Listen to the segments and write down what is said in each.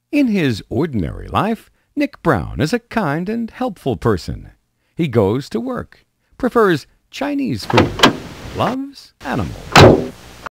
In his ordinary life, Nick Brown is a kind and helpful person. He goes to work, prefers Chinese food, loves animals.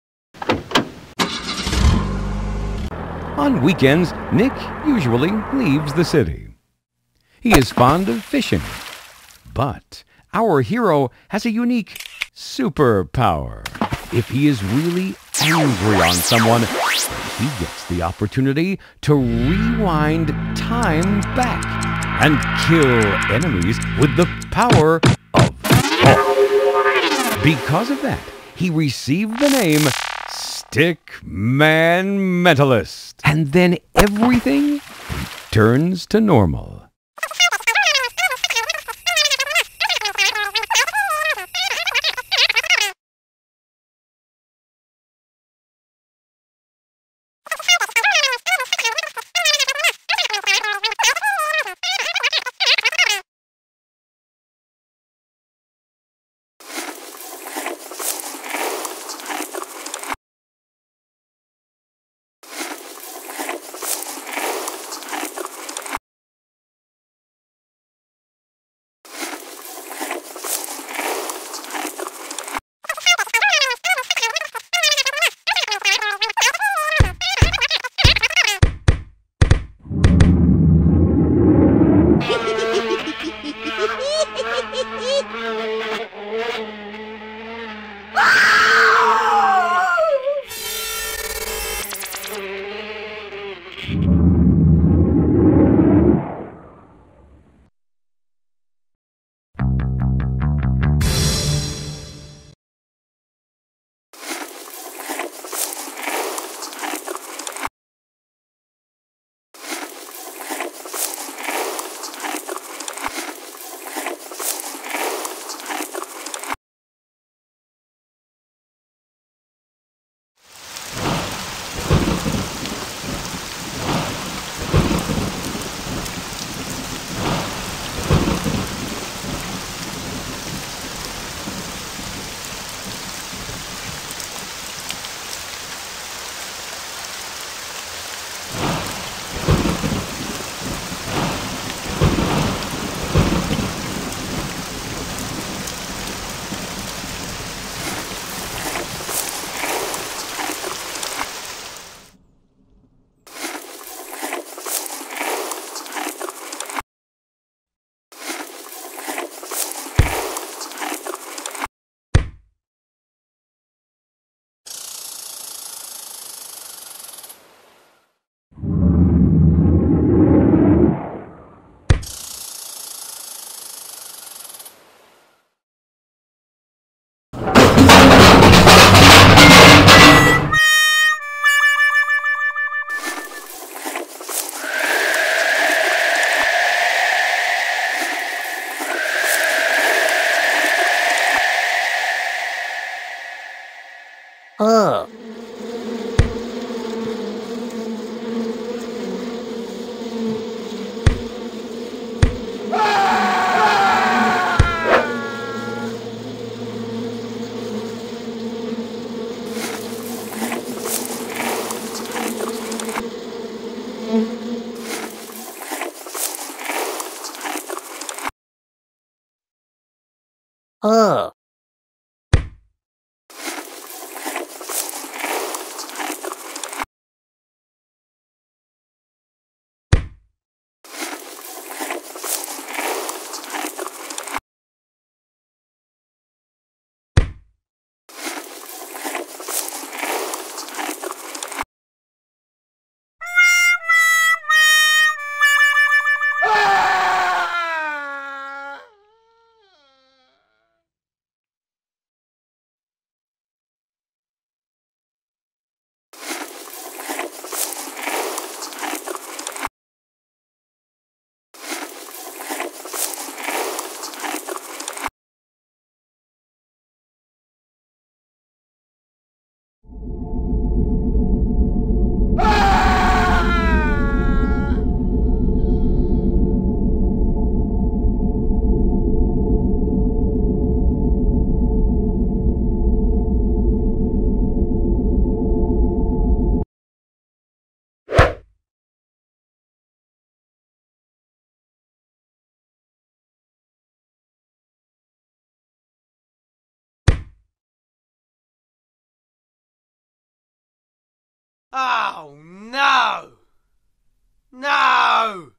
On weekends, Nick usually leaves the city. He is fond of fishing, but our hero has a unique superpower. If he is really angry on someone, he gets the opportunity to rewind time back and kill enemies with the power of thought. Because of that, he received the name Stickman Mentalist. And then everything turns to normal. Oh, no! No!